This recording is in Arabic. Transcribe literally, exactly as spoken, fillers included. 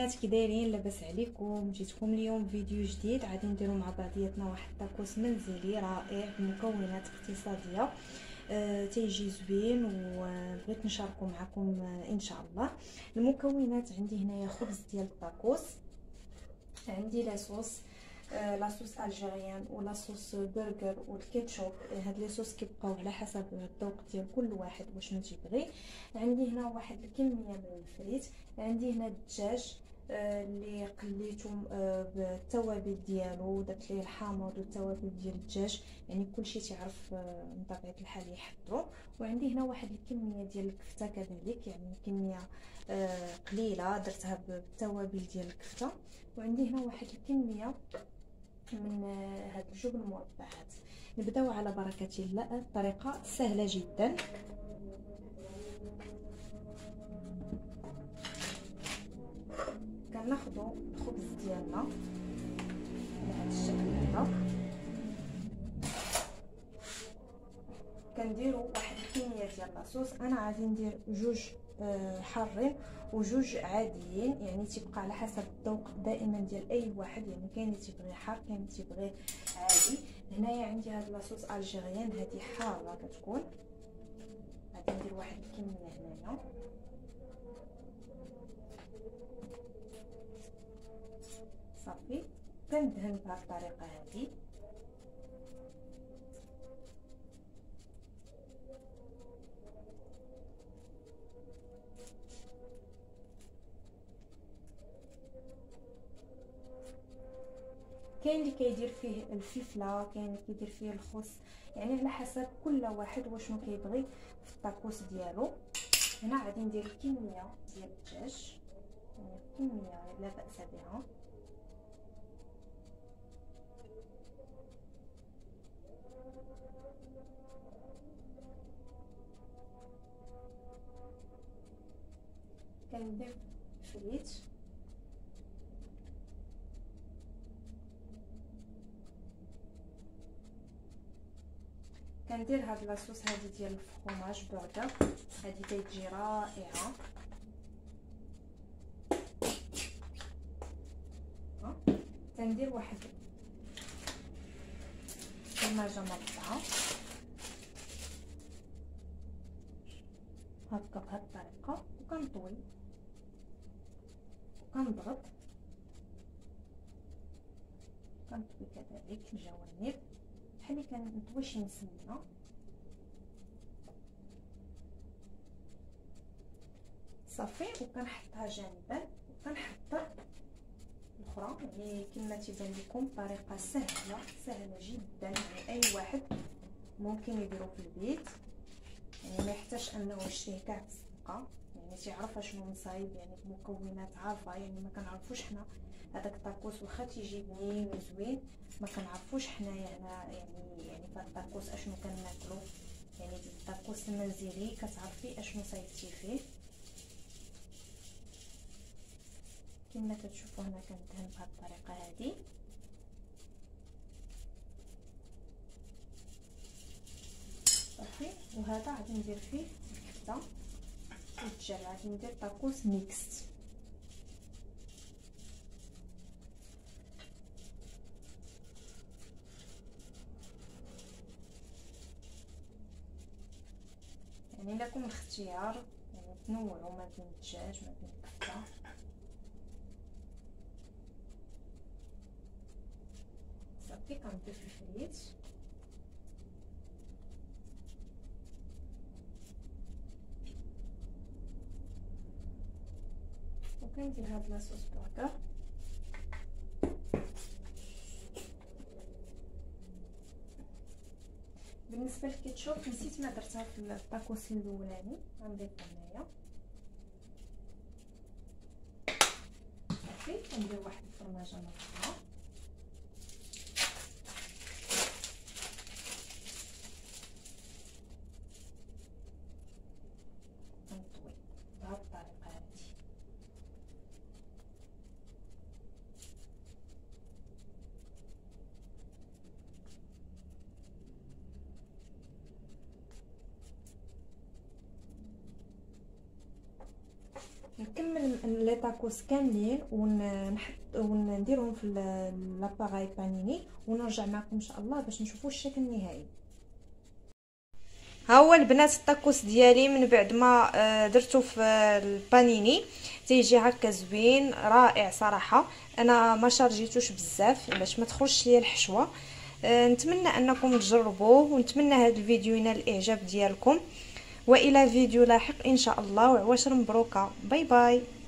البنات، كي دايرين؟ لاباس عليكم؟ جيتكم اليوم فيديو جديد. غادي نديرو مع بعضياتنا واحد الطاكوس منزلي رائع بمكونات اقتصاديه آه تيجي زوين، وبغيت نشاركو معكم آه ان شاء الله. المكونات عندي هنايا خبز ديال الطاكوس، عندي لاصوص آه لاصوص الجيريان ولاصوص برجر والكيتشوب. هاد لي صوص كيبقاو على حسب الذوق ديال كل واحد وشنو تيبغي. عندي هنا واحد الكميه من الفريت، عندي هنا الدجاج آه اللي قليته آه بالتوابل ديالو، درت ليه الحامض والتوابل ديال الدجاج، يعني كلشي تعرف آه من طبيعه الحال يحضروا. وعندي هنا واحد الكميه ديال الكفته كذلك، يعني كميه آه قليله درتها بالتوابل ديال الكفته. وعندي هنا واحد الكميه من هاد الجبن المربعات. نبداو على بركه الله. الطريقه سهله جدا. كناخذوا الخبز ديالنا بهذا الشكل هذا، كنديروا واحد الكميه ديال لاصوص. انا غادي ندير جوج حارين وجوج عاديين، يعني تيبقى على حسب الذوق دائما ديال اي واحد، يعني كاين اللي تيبغي حار كاين اللي تيبغي عادي. هنايا عندي هاد لاصوص الجيريان، هذه حاره كتكون. غادي ندير واحد الكميه هنايا، صافي. كندهن بهذه الطريقه هذه. كاين اللي كيدير فيه الفلفله، كاين اللي كيدير فيه الخس، يعني على حسب كل واحد وشنو كيبغي في الطاكوس ديالو. هنا غادي ندير كميه ديال الدجاج، يعني كميه لا باس بها. كندير فريت، كندير هاد لاصوص هادي ديال الفرماج بعدا، هادي تيجي رائعه. ها كندير واحد فرماجه مربعه هكا بهاد الطريقه، وكنطوي وكنضغط، كنطوي كذلك الجوانب بحال اللي كنطوي شي مسمنه. صافي، وكنحطها جانبا وكنحضر الاخرى. يعني كما تيبان لكم طريقه سهله سهله جدا، يعني اي واحد ممكن يديرو في البيت، يعني ما يحتاجش انه يشريه كاع في السوق، يعني تعرف شنو مصايب، يعني المكونات عارفه. يعني ما كنعرفوش حنا هذاك الطاكوس واخا تيجي بنين وزوين، ما كنعرفوش حنايا هنا يعني يعني في الطاكوس اشنو كناكلو. يعني الطاكوس المنزلي كتعرفي اشنو صايبتي فيه. كما كتشوفوا هنا كندهن بهذه الطريقه هذه. صافي، وهذا غادي ندير فيه الكفته والدجاج. غادي ندير طاكوس ميكست. يعني لكم الاختيار، يعني تنوعوا ما بين الدجاج ما بين الكفته. صافي، كنضيف الفريت وكندير هاد لاصوص بعدا. بالنسبه للكيتشوب نسيت ما درتها في الطاكوس الاولاني، غنضيفها هنايا. صافي، كندير واحد الفرماجه مربعه، كنطوي بهذه الطريقه هذه. نكمل لي تاكوس كاملين ونحط ونديرهم في لاباغاي بانيني ونرجع معكم ان شاء الله باش نشوفوا الشكل النهائي. ها هو البنات الطاكوس ديالي من بعد ما درته في البانيني تيجي هكا زوين رائع صراحه. انا ما شارجيتوش بزاف باش ما تخرجش ليا الحشوه. نتمنى انكم تجربوه ونتمنى هذا الفيديو ينال الاعجاب ديالكم، والى فيديو لاحق ان شاء الله، وعواشر مبروكه. باي باي.